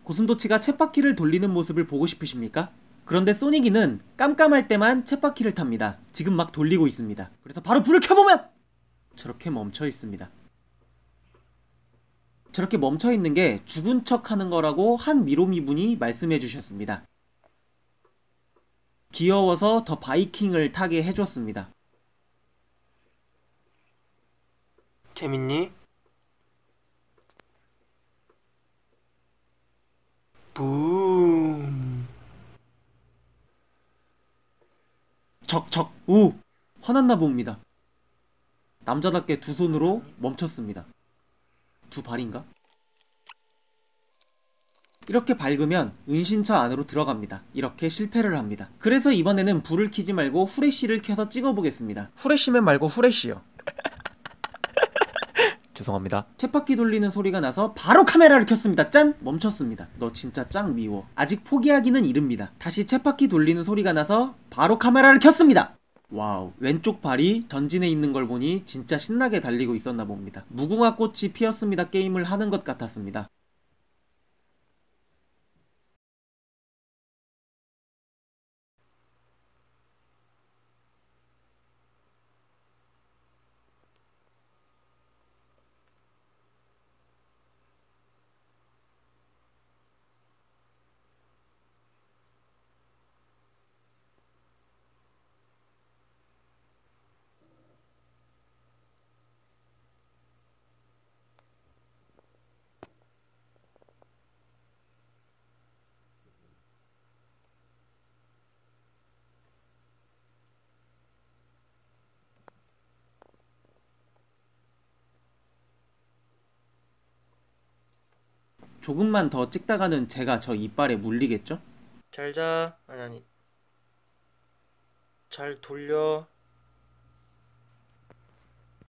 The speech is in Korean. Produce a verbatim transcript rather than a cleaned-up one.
고슴도치가 쳇바퀴를 돌리는 모습을 보고 싶으십니까? 그런데 소니기는 깜깜할 때만 쳇바퀴를 탑니다. 지금 막 돌리고 있습니다. 그래서 바로 불을 켜보면 저렇게 멈춰 있습니다. 저렇게 멈춰 있는 게 죽은 척 하는 거라고 한 미로미 분이 말씀해 주셨습니다. 귀여워서 더 바이킹을 타게 해줬습니다. 재밌니? 붐. 적적. 오! 화났나 봅니다. 남자답게 두 손으로 멈췄습니다. 두 발인가? 이렇게 밟으면 은신처 안으로 들어갑니다. 이렇게 실패를 합니다. 그래서 이번에는 불을 켜지 말고 후레쉬를 켜서 찍어보겠습니다. 후레쉬맨 말고 후레쉬요. 죄송합니다. 쳇바퀴 돌리는 소리가 나서 바로 카메라를 켰습니다. 짠! 멈췄습니다. 너 진짜 짱 미워. 아직 포기하기는 이릅니다. 다시 쳇바퀴 돌리는 소리가 나서 바로 카메라를 켰습니다. 와우, 왼쪽 발이 전진해 있는 걸 보니 진짜 신나게 달리고 있었나 봅니다. 무궁화 꽃이 피었습니다 게임을 하는 것 같았습니다. 조금만 더 찍다가는 제가 저 이빨에 물리겠죠? 잘 자. 아니 아니. 잘 돌려.